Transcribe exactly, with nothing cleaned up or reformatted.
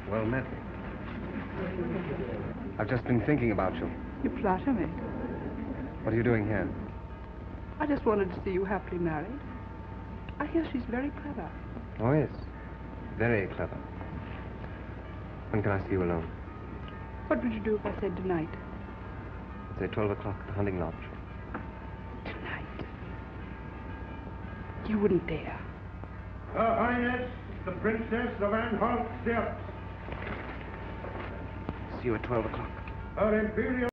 Well met. I've just been thinking about you. You flatter me. What are you doing here? I just wanted to see you happily married. I hear she's very clever. Oh, yes. Very clever. When can I see you alone? What would you do if I said tonight? I'd say twelve o'clock at the hunting lodge. Tonight? You wouldn't dare. Her Highness, the Princess of Anhalt Steps. See you at twelve o'clock. Her Imperial...